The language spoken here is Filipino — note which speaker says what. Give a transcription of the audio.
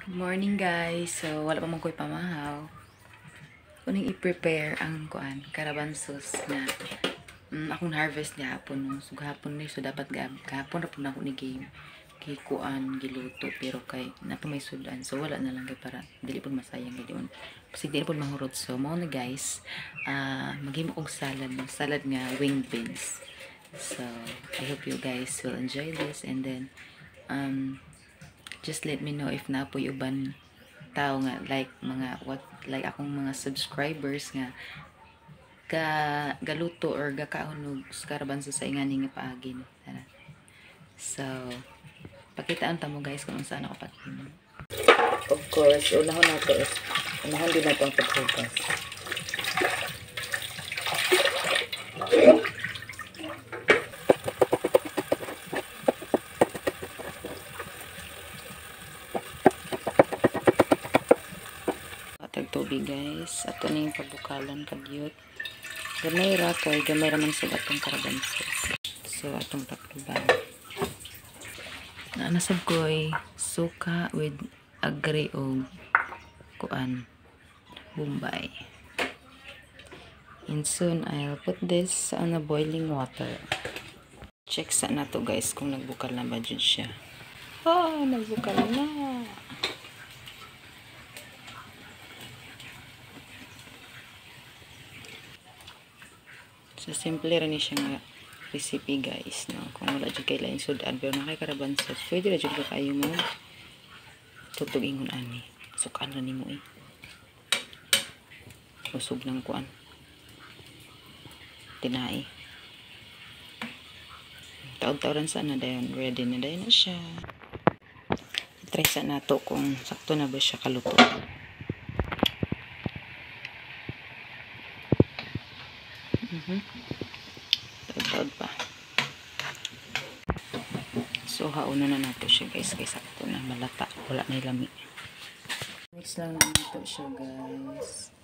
Speaker 1: Good morning guys. So wala pa man ko'y pamahaw. Kuning i-prepare ang karabansos na akong harvest gahapon no. So gahapon ni so dapat gahapon ra pud ako ni game giluto pero kay napa may sudan. So wala na lang kay para dili pud masayang gid. Kasi dili pud mahurot. So mao na guys, maghimo kog salad no. Salad nga winged beans. So I hope you guys will enjoy this, and then just let me know if napoy uban tao nga like akong mga subscribers nga galuto or gakaon sa karabanso sa ingani nga paagi. So pakitaan ta mo guys kung saan ako paghimo. Of course, unahon din nato ang paghugas. Tubig guys, ato ning pabukalan kagyot. Gamay ra man sa atong karabansos. So atong takluban. Nasab ko'y suka with agri o bombay. And soon I'll put this on a boiling water. Check sa nato guys kung nagbukal na ba jud siya. Nagbukal na. So, simple rin siya nga recipe guys, no? Kung wala dyan kailangan sudan, pero nakay karabansos, pwede na dyan ka kayo mo tutug ingon ani. Sukaan na ni mo usog ng kuan. Tinai. Taon-taon sana dayon, ready na dayon na siya. Try sa nato kung sakto na ba siya kaluto. Taod pa. So hauna na nato siya guys, kay sakto na malata, wala na ilami. Mix lang na nato siya guys.